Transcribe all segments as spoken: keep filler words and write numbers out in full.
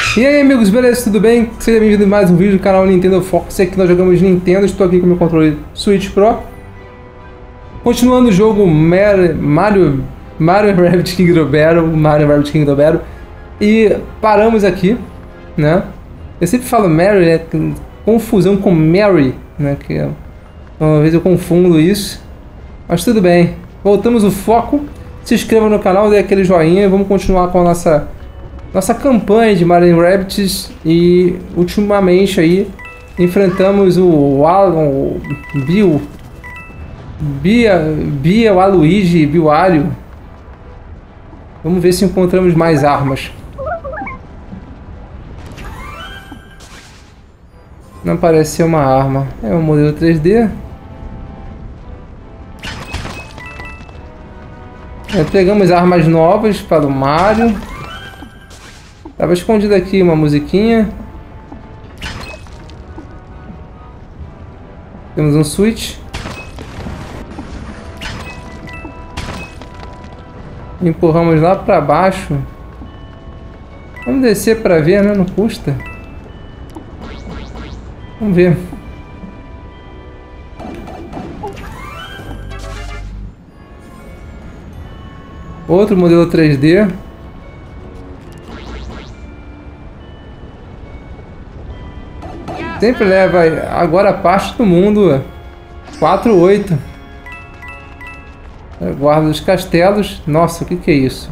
E aí amigos, beleza? Tudo bem? Seja bem-vindo a mais um vídeo do canal Nintendo Fox. Aqui nós jogamos Nintendo, estou aqui com o meu controle Switch Pro. Continuando o jogo Mario, Mario, Mario Rabbids Kingdom Battle, Mario Rabbids Kingdom Battle. E paramos aqui, né? Eu sempre falo Mario, né? Confusão com Mary, né? Que uma vez eu confundo isso. Mas tudo bem. Voltamos o foco. Se inscreva no canal, dê aquele joinha e vamos continuar com a nossa... Nossa campanha de Mario Rabbids. E ultimamente aí enfrentamos o Alan, o Bill, Bia, Bia, o Aluigi, Biwario. Vamos ver se encontramos mais armas. Não parece ser uma arma, é um modelo três D. É, pegamos armas novas para o Mario. Tava escondida aqui uma musiquinha. Temos um switch. Empurramos lá para baixo. Vamos descer para ver, né? Não custa. Vamos ver. Outro modelo três D. Sempre leva agora a parte do mundo quatro oito. Guarda dos castelos. Nossa, o que que é isso?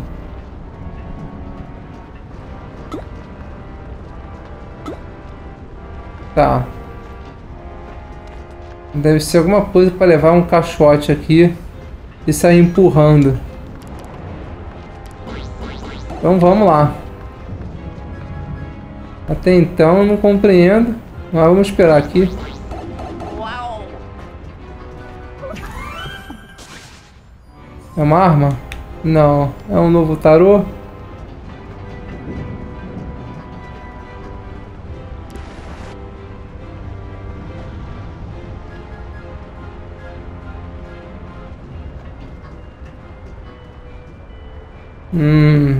Tá. Deve ser alguma coisa para levar um caixote aqui e sair empurrando. Então vamos lá. Até então eu não compreendo. Mas vamos esperar aqui. É uma arma? Não. É um novo tarô? Hum...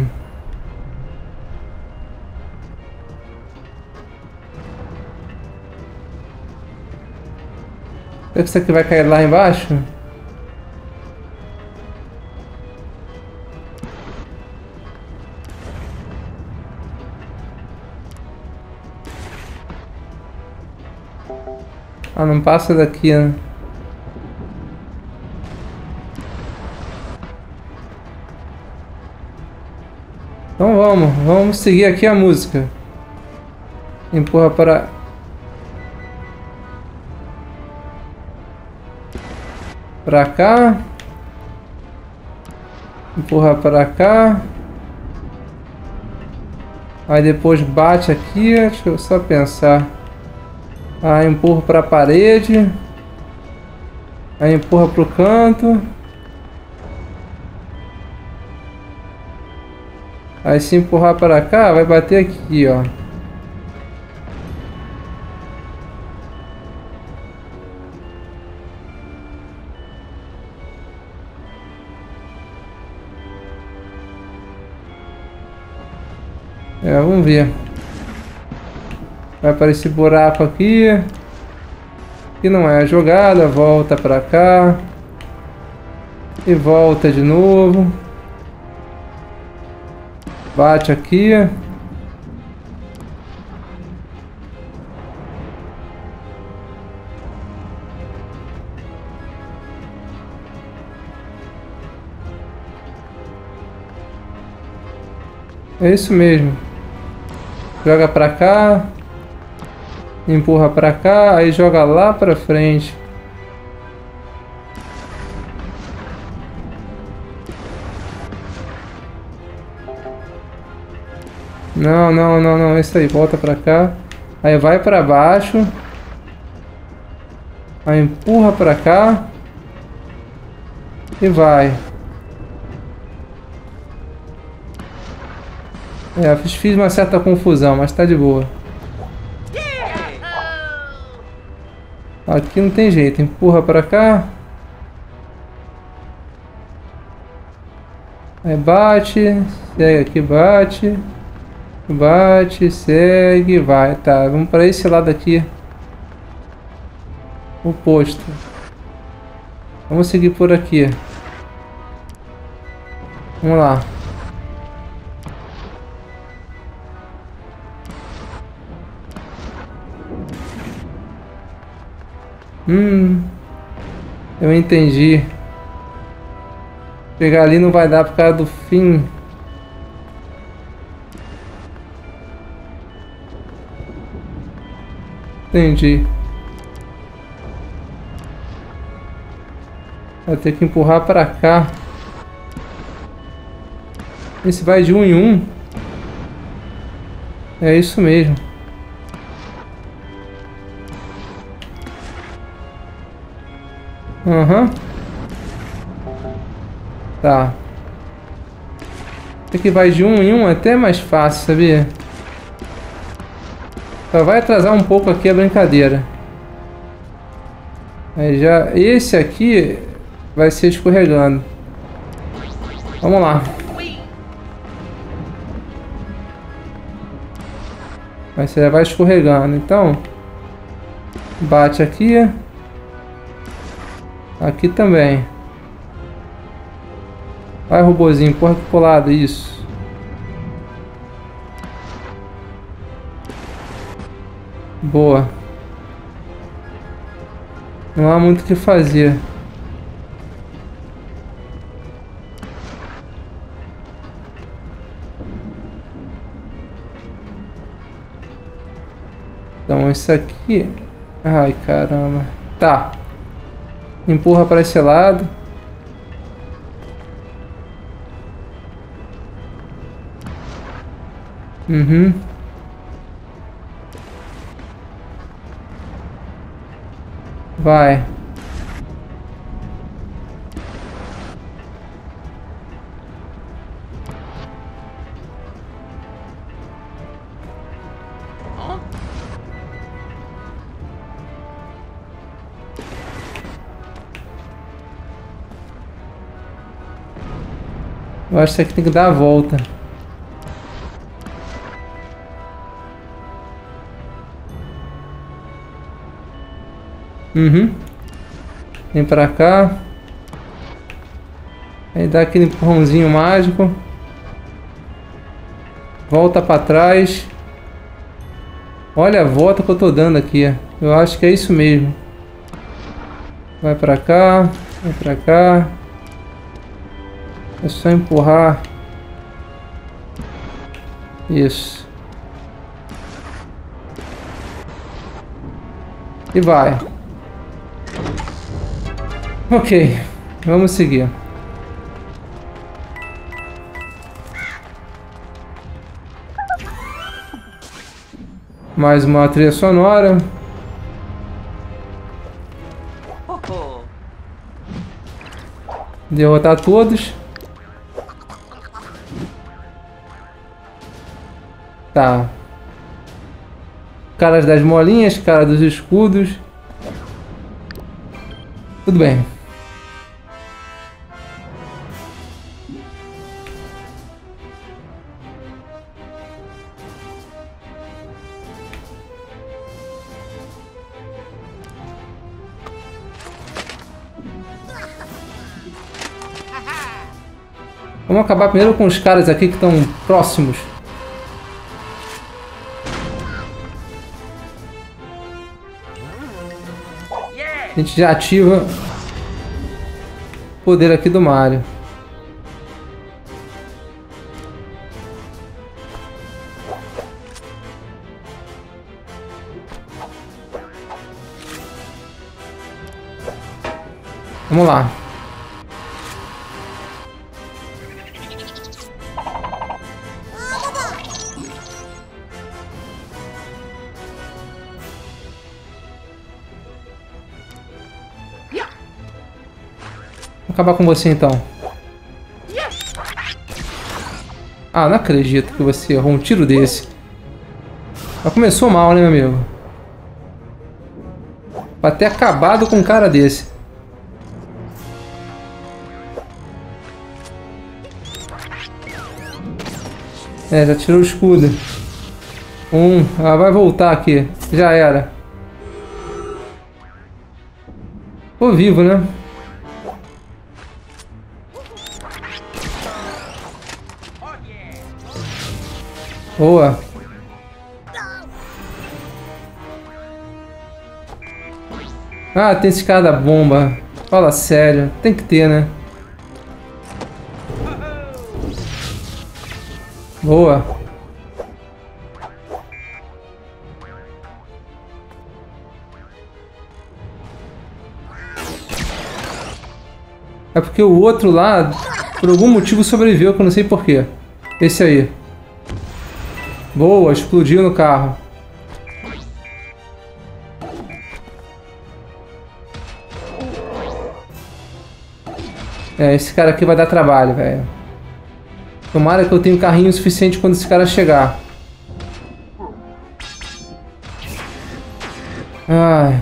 Será que isso aqui vai cair lá embaixo? Ah, não passa daqui, né? Então vamos, vamos seguir aqui a música. Empurra para... Pra cá. Empurra pra cá. Aí depois bate aqui. Deixa eu só pensar. Aí empurra pra parede. Aí empurra pro canto. Aí se empurrar pra cá, vai bater aqui, ó. É, vamos ver. Vai aparecer buraco aqui. Aqui não é a jogada. Volta pra cá. E volta de novo. Bate aqui. É isso mesmo. Joga pra cá. Empurra pra cá. Aí joga lá pra frente. Não, não, não, não. Isso aí. Volta pra cá. Aí vai pra baixo. Aí empurra pra cá. E vai. É, fiz uma certa confusão, mas tá de boa. Aqui não tem jeito, empurra pra cá. Aí bate, segue aqui, bate. Bate, segue, vai. Tá, vamos para esse lado aqui. Oposto. Vamos seguir por aqui. Vamos lá. Hum. Eu entendi. Chegar ali não vai dar por causa do fim. Entendi. Vai ter que empurrar pra cá. Esse vai de um em um. É isso mesmo. Aham. Uhum. Tá. Esse aqui vai de um em um é até mais fácil, sabia? Só vai atrasar um pouco aqui a brincadeira. Aí já... Esse aqui vai ser escorregando. Vamos lá. Mas você vai escorregando. Então... Bate aqui. Aqui também. Vai, robozinho. Porra aqui pro lado. Isso. Boa. Não há muito o que fazer. Então isso aqui... Ai, caramba. Tá. Empurra para esse lado. Uhum. Vai. Eu acho que isso aqui tem que dar a volta. Uhum. Vem pra cá. Aí dá aquele empurrãozinho mágico. Volta pra trás. Olha a volta que eu tô dando aqui. Eu acho que é isso mesmo. Vai pra cá. Vai pra cá. É só empurrar. Isso. E vai. Ok. Vamos seguir. Mais uma trilha sonora. Derrotar todos. Tá. Caras das molinhas, cara dos escudos. Tudo bem. Vamos acabar primeiro com os caras aqui que estão próximos. A gente já ativa o poder aqui do Mario. Vamos lá. Vou acabar com você então. Ah, não acredito que você errou um tiro desse. Já começou mal, né, meu amigo? Pra ter acabado com um cara desse. É, já tirou o escudo. Um. Ah, vai voltar aqui. Já era. Tô vivo, né? Boa. Ah, tem esse cara da bomba. Fala sério. Tem que ter, né? Boa. É porque o outro lá, por algum motivo, sobreviveu, que eu não sei porquê. Esse aí. Boa, explodiu no carro. É, esse cara aqui vai dar trabalho, velho. Tomara que eu tenha carrinho suficiente quando esse cara chegar. Ai.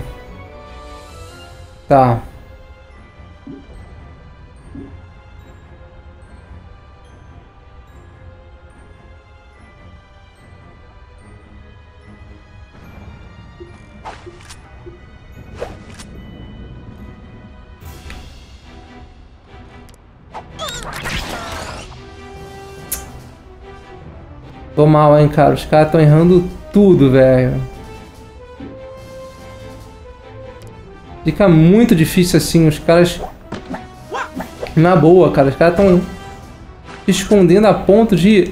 Tá. Tô mal, hein, cara. Os caras estão errando tudo, velho. Fica muito difícil assim. Os caras... Na boa, cara. Os caras estão escondendo a ponto de...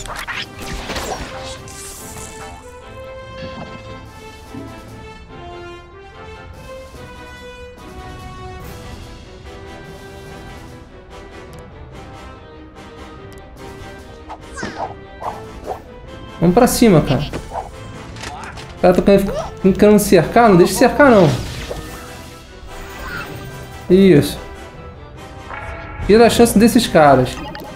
Vamos pra cima, cara. O cara tá querendo cercar? Não deixa cercar, não. Isso. Tira a chance desses caras.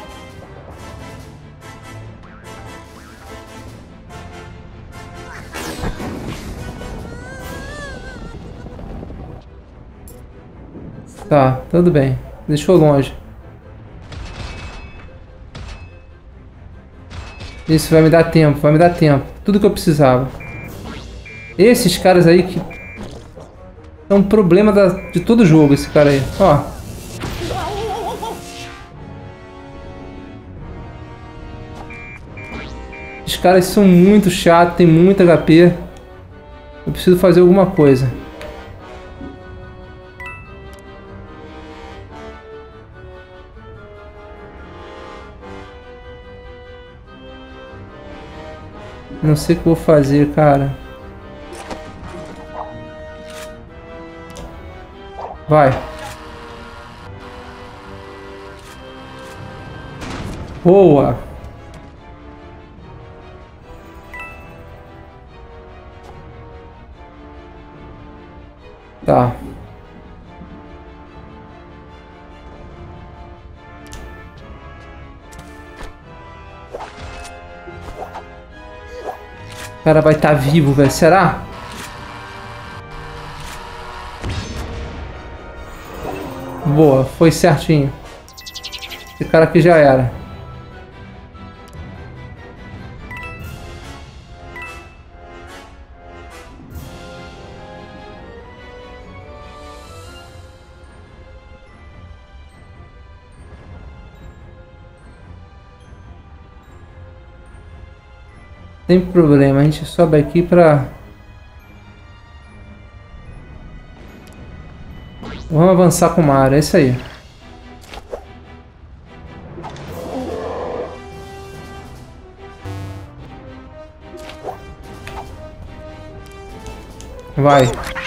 Tá, tudo bem. Deixou longe. Isso vai me dar tempo, vai me dar tempo. Tudo que eu precisava. Esses caras aí que... É um problema da, de todo jogo, esse cara aí. Ó. Os caras são muito chatos, tem muito H P. Eu preciso fazer alguma coisa. Não sei o que eu vou fazer, cara. Vai. Boa. Tá. O cara vai estar vivo, velho. Será? Boa, foi certinho. Esse cara aqui já era. Tem problema, a gente sobe aqui pra... Vamos avançar com o Mario, é isso aí. Vai.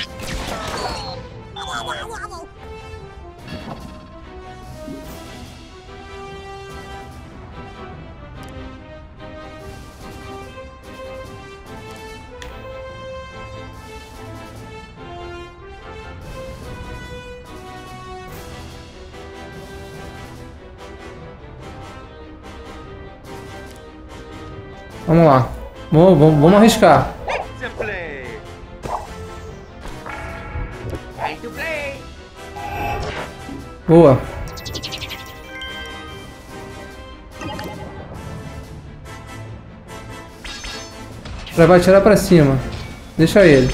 Vamos lá. Vamos, vamos, vamos arriscar. Boa. Pra vai atirar pra cima. Deixa ele.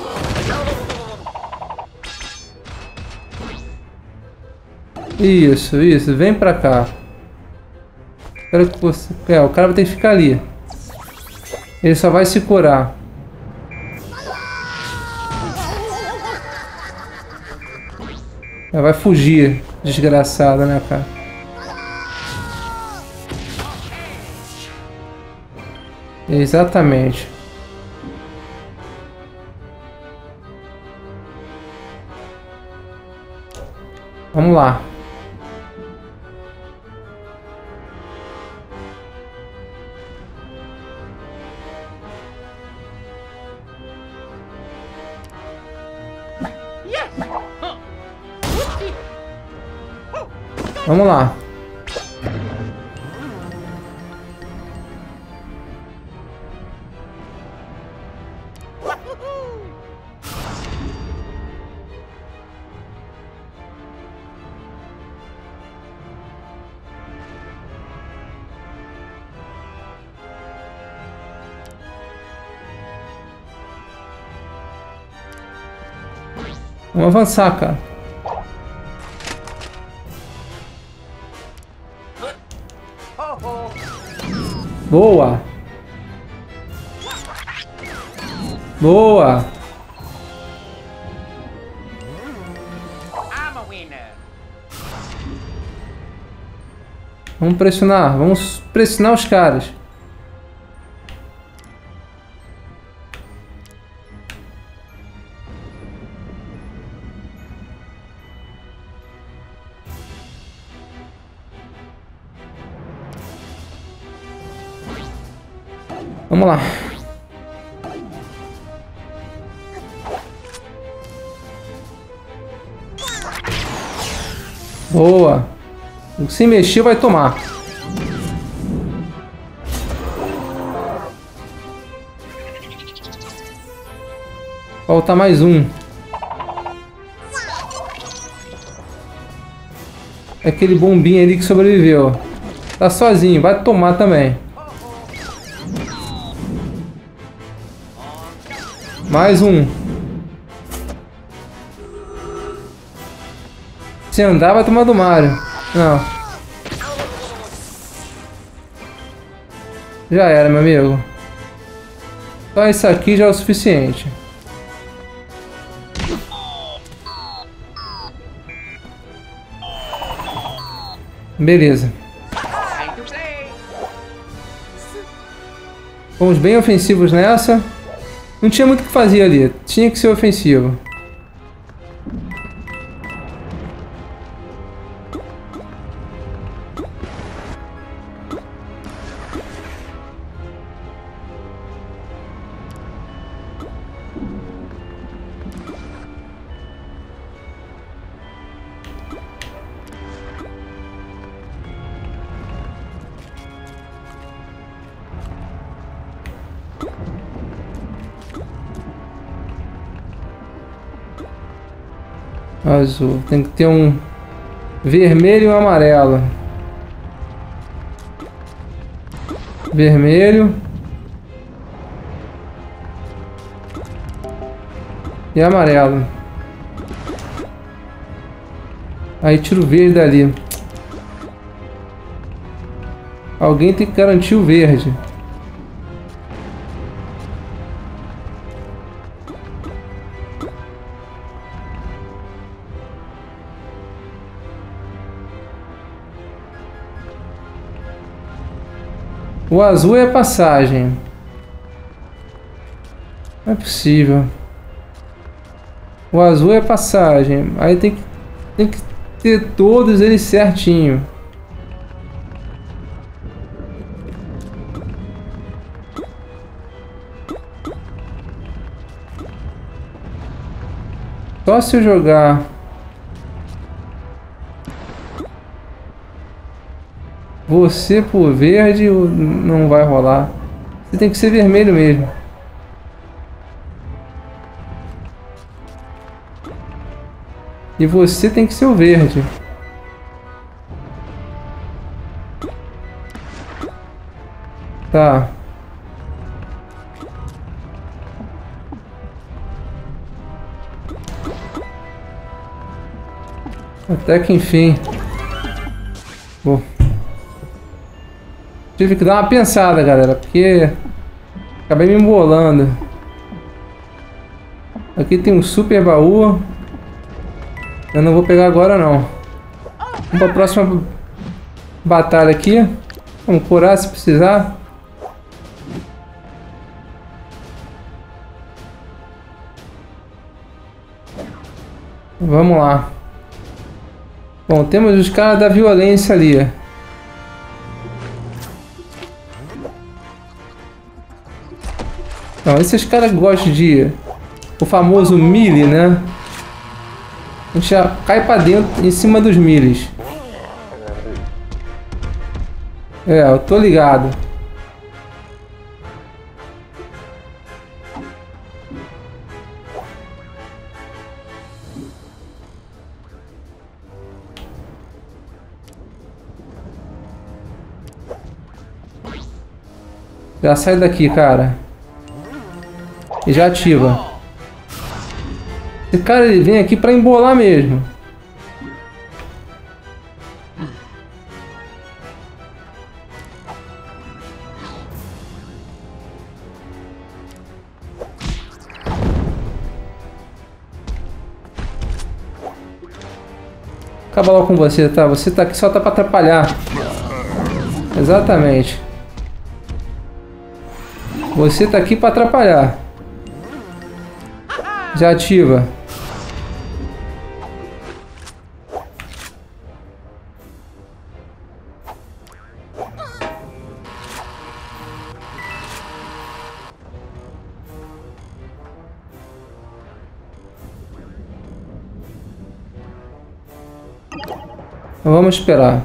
Isso, isso. Vem pra cá. Espero que você... É, o cara vai ter que ficar ali. Ele só vai se curar. Ela vai fugir. Desgraçada, né, cara? Exatamente. Vamos lá. Vamos lá. Vamos avançar, cara. Boa. Boa. Vamos pressionar. Vamos pressionar os caras. Vamos lá. Boa. Se mexer vai tomar. Falta mais um. Aquele bombinho ali que sobreviveu. Tá sozinho, vai tomar também. Mais um. Se andar, vai tomar do Mario. Não. Já era, meu amigo. Só isso aqui já é o suficiente. Beleza. Fomos bem ofensivos nessa. Não tinha muito o que fazer ali. Tinha que ser ofensivo. Azul. Tem que ter um vermelho e um amarelo. Vermelho. E amarelo. Aí tira o verde dali. Alguém tem que garantir o verde. O azul é a passagem. Não é possível. O azul é a passagem. Aí tem que, tem que ter todos eles certinho. Só se eu jogar... Você por verde não vai rolar. Você tem que ser vermelho mesmo. E você tem que ser o verde. Tá. Até que enfim. Bom. Tive que dar uma pensada, galera, porque acabei me embolando. Aqui tem um super baú. Eu não vou pegar agora, não. Vamos para a próxima batalha aqui. Vamos curar se precisar. Vamos lá. Bom, temos os caras da violência ali. Então, esses caras gostam de... o famoso melee, né? A gente já cai pra dentro, em cima dos melees. É, eu tô ligado. Já sai daqui, cara. E já ativa. Esse cara, ele vem aqui pra embolar mesmo. Acaba logo com você, tá? Você tá aqui só tá pra atrapalhar. Exatamente. Você tá aqui pra atrapalhar. Já ativa. Vamos esperar.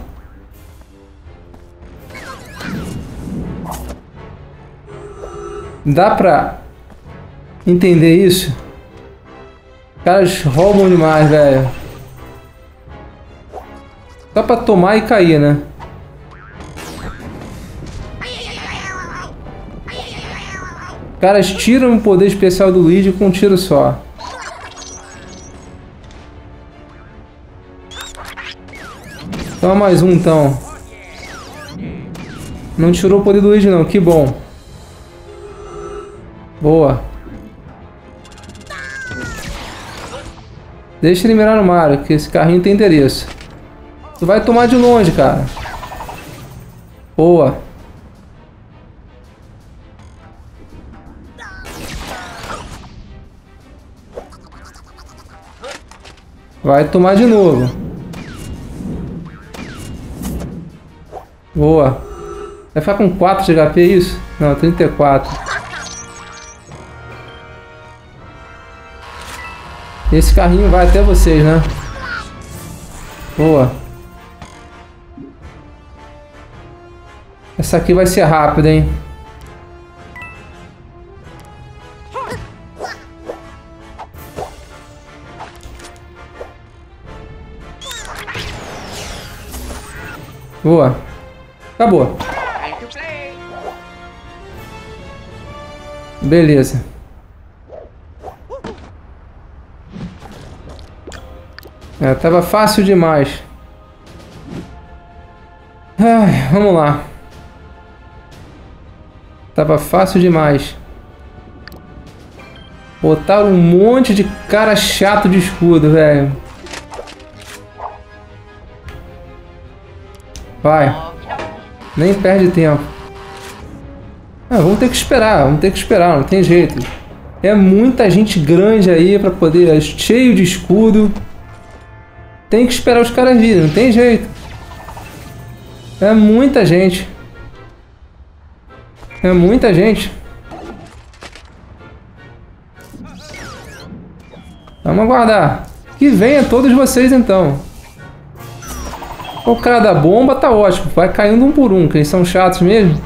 Dá pra entender isso? Os caras roubam demais, velho. Só pra tomar e cair, né? Os caras tiram o poder especial do Luigi com um tiro só. Toma mais um, então. Não tirou o poder do Luigi, não. Que bom. Boa. Deixa ele mirar no Mario, que esse carrinho tem endereço. Tu vai tomar de longe, cara. Boa. Vai tomar de novo. Boa. Vai ficar com quatro de H P, é isso? Não, trinta e quatro. Esse carrinho vai até vocês, né? Boa. Essa aqui vai ser rápida, hein? Boa. Acabou. Beleza. É, tava fácil demais. Ai, vamos lá. Tava fácil demais. Botaram um monte de cara chato de escudo, velho. Vai. Nem perde tempo. Ah, vamos ter que esperar, vamos ter que esperar, não tem jeito. É muita gente grande aí pra poder... cheio de escudo. Tem que esperar os caras virem, não tem jeito. É muita gente. É muita gente. Vamos aguardar. Que venha todos vocês então. O cara da bomba tá ótimo. Vai caindo um por um, que eles são chatos mesmo.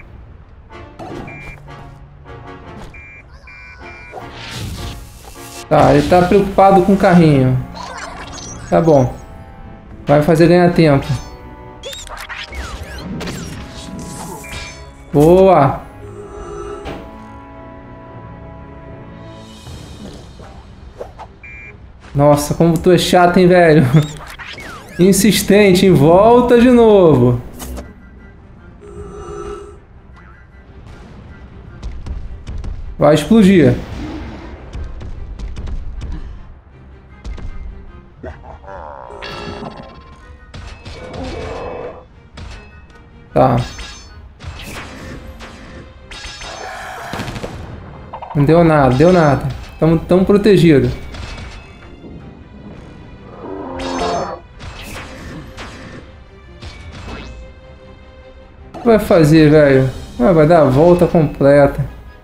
Tá, ele tá preocupado com o carrinho. Tá bom. Vai fazer ganhar tempo. Boa. Nossa, como tu é chato, hein, velho. Insistente, em volta de novo. Vai explodir. Tá. Não deu nada, deu nada. Estamos tão protegidos. O que vai fazer, velho? Ah, vai dar a volta completa.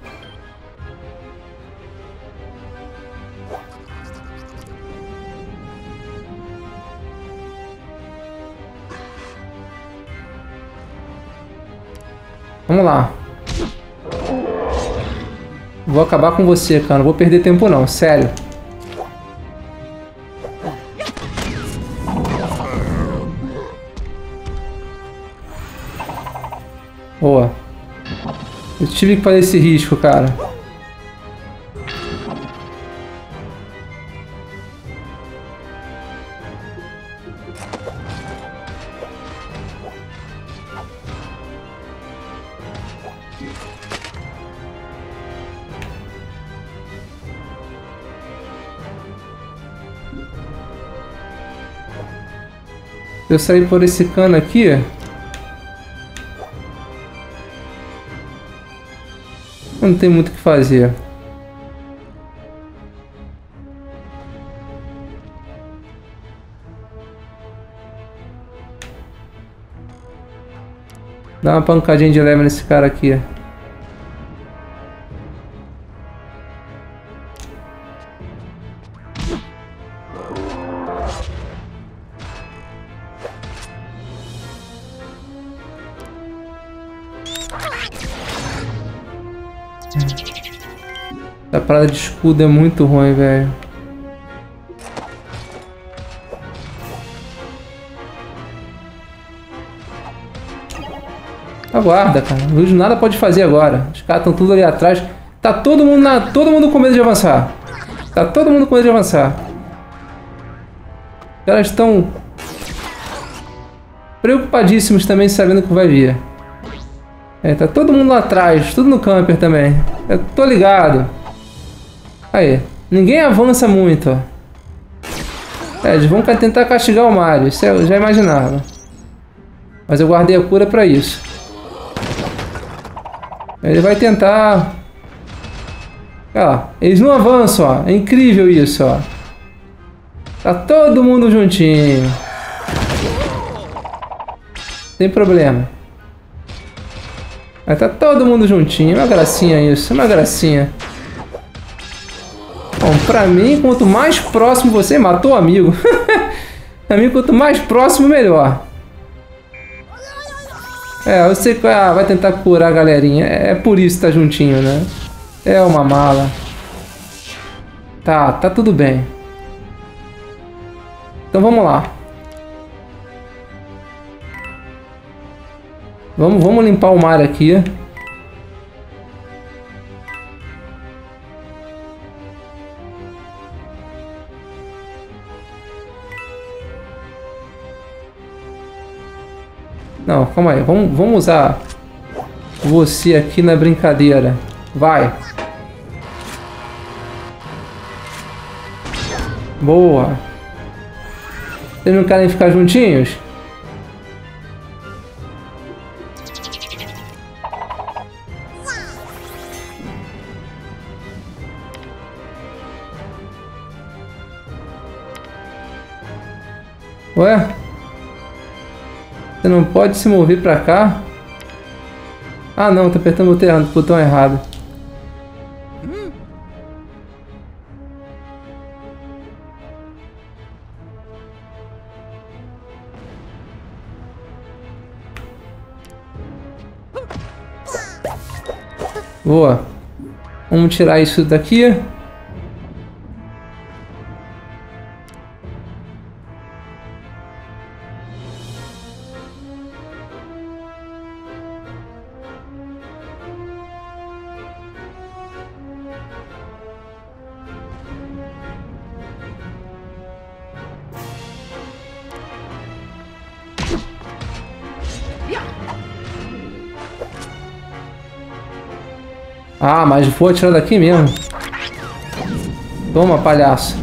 Vamos lá. Vou acabar com você, cara. Não vou perder tempo não, sério. Boa. Eu tive que fazer esse risco, cara. Se eu sair por esse cano aqui, não tem muito o que fazer. Dá uma pancadinha de leve nesse cara aqui. Essa parada de escudo é muito ruim, velho. Aguarda, cara. O Luigi nada pode fazer agora. Os caras estão tudo ali atrás. Tá todo mundo na, todo mundo com medo de avançar. Tá todo mundo com medo de avançar. Os caras estão preocupadíssimos também, sabendo que vai vir. É, tá todo mundo lá atrás, tudo no camper também. Eu tô ligado. Aí, ninguém avança muito, ó. É, eles vão tentar castigar o Mario, isso eu já imaginava. Mas eu guardei a cura pra isso. Ele vai tentar... Ó, eles não avançam, ó. É incrível isso, ó. Tá todo mundo juntinho. Sem problema. Mas tá todo mundo juntinho. Uma gracinha isso, uma gracinha. Bom, pra mim, quanto mais próximo você... Matou o amigo. Pra mim, quanto mais próximo, melhor. É, eu sei que ah, vai tentar curar a galerinha. É por isso que tá juntinho, né? É uma mala. Tá, tá tudo bem. Então vamos lá. Vamos, vamos limpar o mar aqui. Não, calma aí. Vamos, vamos usar você aqui na brincadeira. Vai. Boa. Vocês não querem ficar juntinhos? Ué? Você não pode se mover pra cá? Ah não, tô apertando o botão, botão errado. Boa. Vamos tirar isso daqui. Ah, mas vou atirar daqui mesmo. Toma, palhaço.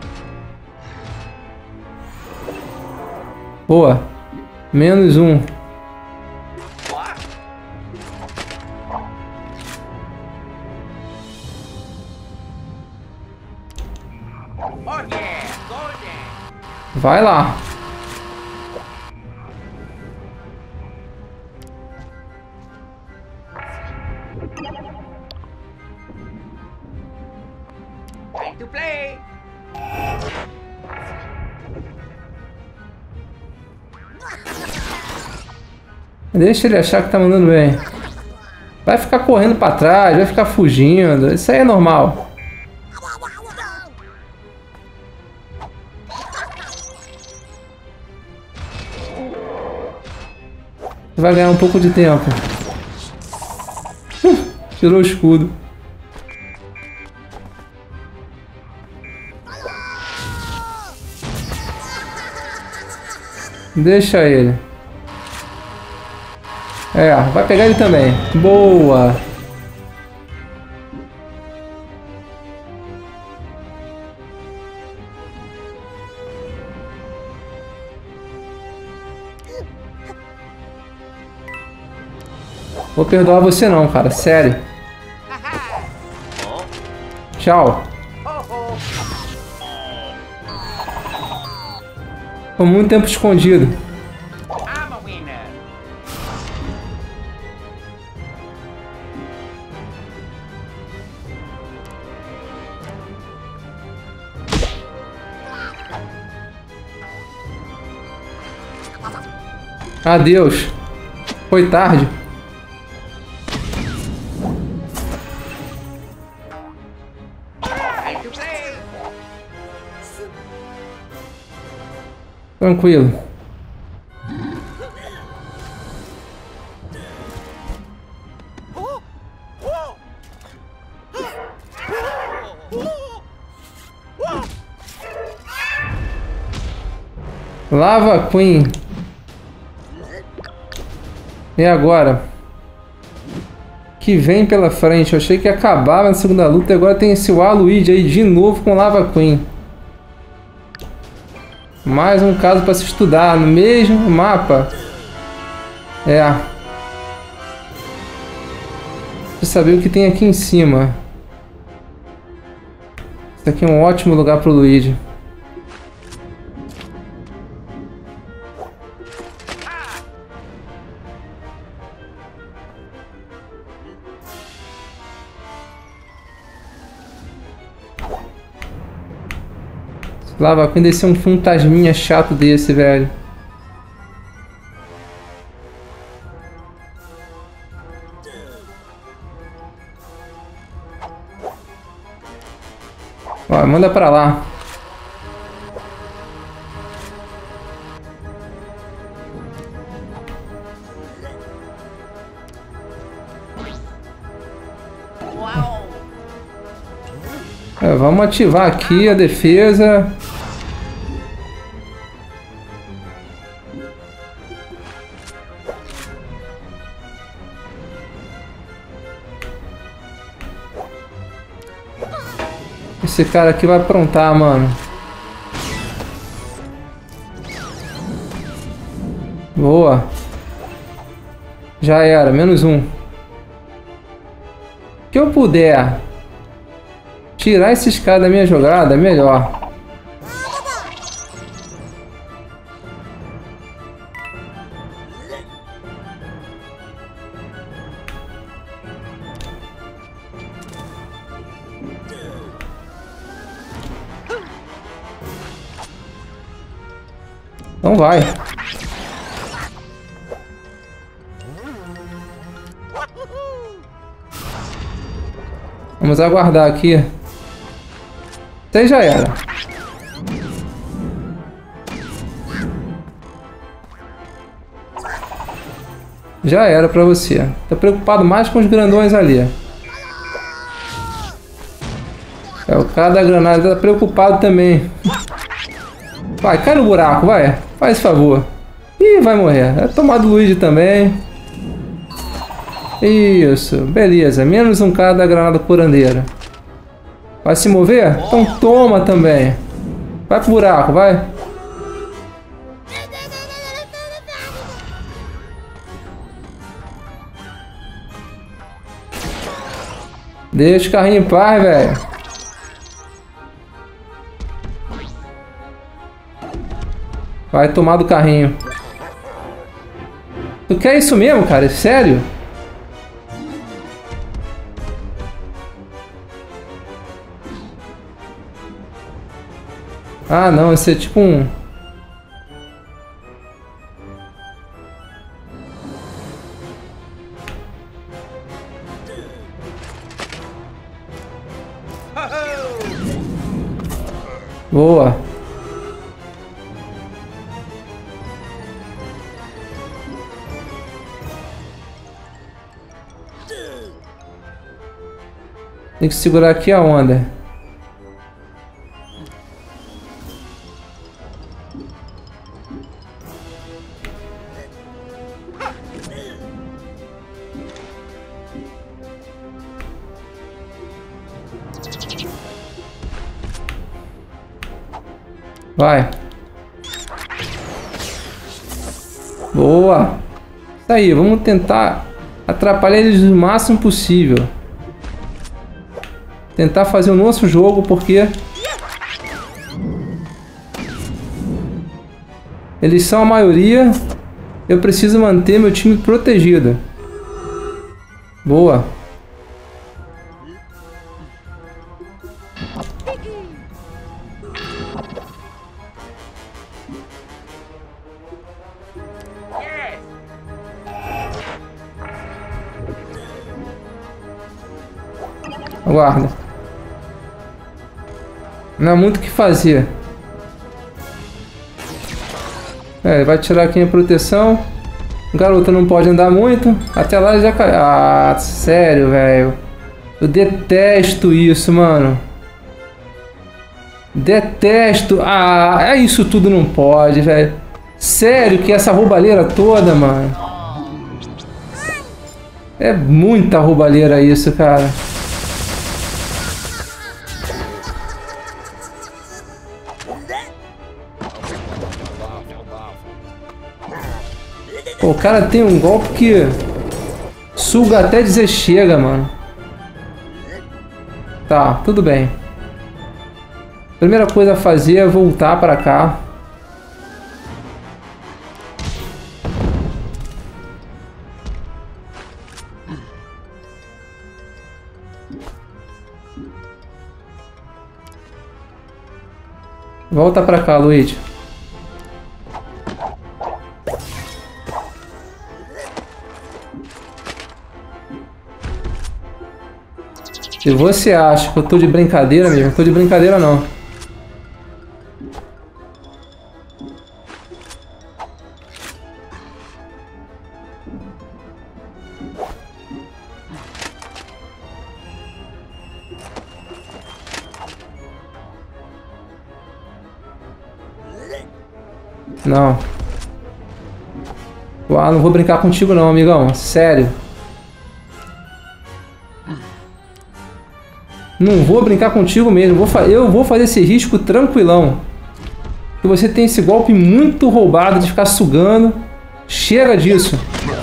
Boa. Menos um. Vai lá. Time to play. Deixa ele achar que tá mandando bem. Vai ficar correndo pra trás, vai ficar fugindo. Isso aí é normal. Vai ganhar um pouco de tempo. Uh, tirou o escudo. Deixa ele. É, vai pegar ele também. Boa. Vou perdoar você não, cara. Sério. Tchau. Tô muito tempo escondido. I'm a winner. Adeus. Foi tarde. Time to play. Tranquilo. Lava Queen. E agora? Que vem pela frente. Eu achei que ia acabar na segunda luta e agora tem esse Waluigi aí de novo com Lava Queen. Mais um caso para se estudar no mesmo mapa. É. Pra saber o que tem aqui em cima. Isso aqui é um ótimo lugar pro Luigi. Lava Queen descer um fantasminha chato desse, velho. Ó, manda pra lá. Uau. É, vamos ativar aqui a defesa. Esse cara aqui vai aprontar, mano. Boa. Já era, menos um. Se eu puder tirar esses caras da minha jogada, é melhor. Então vai. Vamos aguardar aqui. Isso aí já era. Já era pra você. Tá preocupado mais com os grandões ali. É, o cara da granada tá preocupado também. Vai, cai no buraco, vai. Faz esse favor. Ih, vai morrer. É tomar do Luigi também. Isso, beleza. Menos um cara da granada curandeira. Vai se mover? Então toma também. Vai pro buraco, vai. Deixa o carrinho em paz, velho. Vai tomar do carrinho. Tu quer isso mesmo, cara? Sério? Ah, não. Esse é tipo um... Boa. Tem que segurar aqui a onda. Vai. Boa. Isso aí, vamos tentar atrapalhar eles o máximo possível. Tentar fazer o nosso jogo, porque eles são a maioria. Eu preciso manter meu time protegido. Boa. Aguarda. Não há muito o que fazer. É, vai tirar aqui a proteção. O garoto não pode andar muito. Até lá ele já caiu. Ah, sério, velho. Eu detesto isso, mano. Detesto. Ah, é isso tudo não pode, velho. Sério que essa roubalheira toda, mano. É muita roubalheira isso, cara. Pô, o cara tem um golpe que suga até dizer chega, mano. Tá, tudo bem. Primeira coisa a fazer é voltar pra cá. Volta pra cá, Luigi. Se você acha que eu tô de brincadeira mesmo, eu tô de brincadeira não. Não. Ah, não vou brincar contigo não, amigão. Sério. Não vou brincar contigo mesmo. Vou eu vou fazer esse risco tranquilão. Que você tem esse golpe muito roubado de ficar sugando. Chega disso.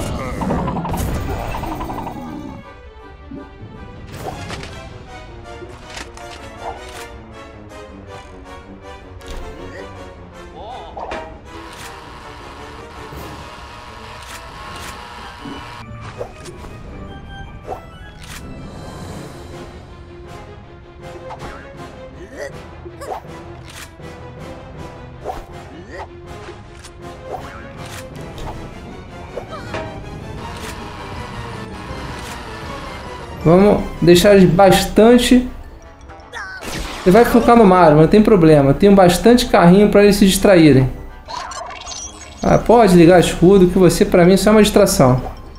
Vamos deixar eles bastante... Ele vai focar no Mario, não tem problema. Eu tenho bastante carrinho para eles se distraírem. Ah, pode ligar escudo, que você pra mim só é uma distração.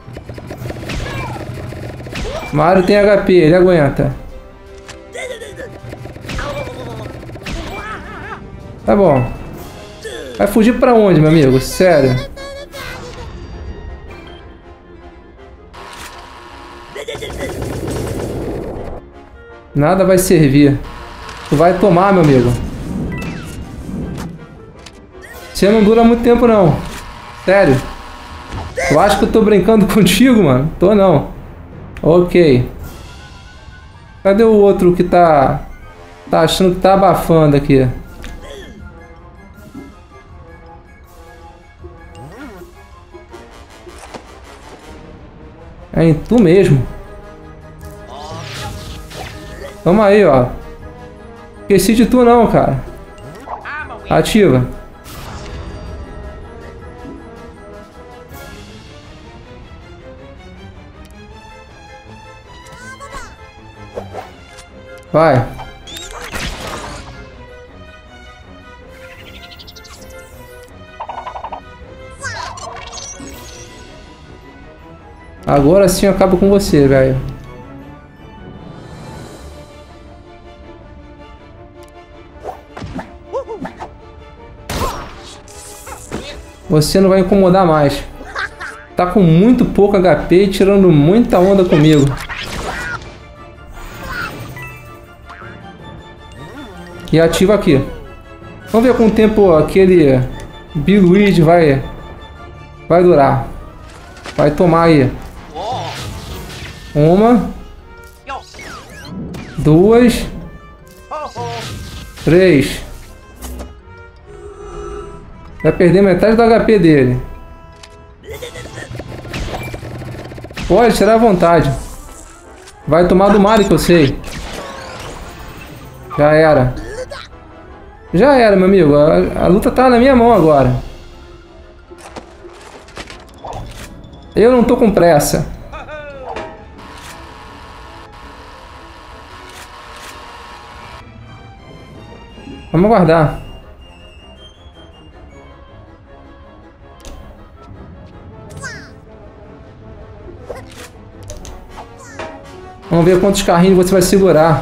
Mario tem H P, ele aguenta. Tá bom. Vai fugir pra onde, meu amigo? Sério. Nada vai servir. Tu vai tomar, meu amigo. Você não dura muito tempo, não. Sério. Tu acha que eu tô brincando contigo, mano? Tô não. Ok. Cadê o outro que tá... Tá achando que tá abafando aqui? É em tu mesmo. Toma aí, ó. Esqueci de tu não, cara. Ativa. Vai. Agora sim eu acabo com você, velho. Você não vai incomodar mais. Tá com muito pouco H P e tirando muita onda comigo. E ativa aqui. Vamos ver quanto tempo aquele Biluigi vai, vai durar. Vai tomar aí. Uma. Duas. Três. Vai perder metade do H P dele. Pode tirar à vontade. Vai tomar do Mario que eu sei. Já era. Já era, meu amigo. A, a luta tá na minha mão agora. Eu não tô com pressa. Vamos aguardar. Vamos ver quantos carrinhos você vai segurar.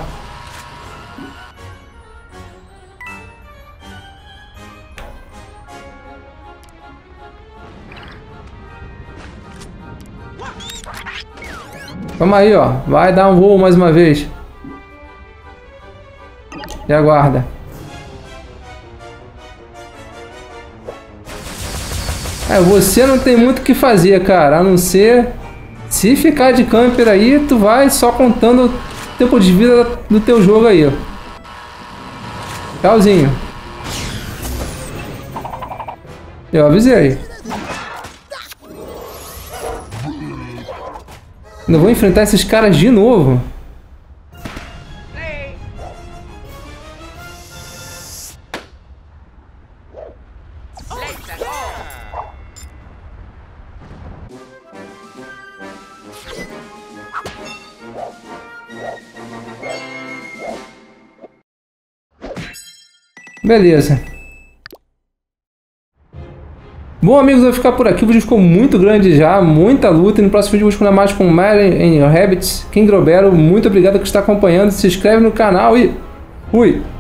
Vamos aí, ó. Vai dar um voo mais uma vez. E aguarda. É, você não tem muito o que fazer, cara. A não ser... Se ficar de camper aí, tu vai só contando o tempo de vida do teu jogo aí, ó. Tchauzinho. Eu avisei. Não vou enfrentar esses caras de novo. Beleza. Bom, amigos, eu vou ficar por aqui. O vídeo ficou muito grande já, muita luta. E no próximo vídeo eu vou continuar mais com Mario and Rabbids, King Grobero. Muito obrigado por estar acompanhando. Se inscreve no canal e fui!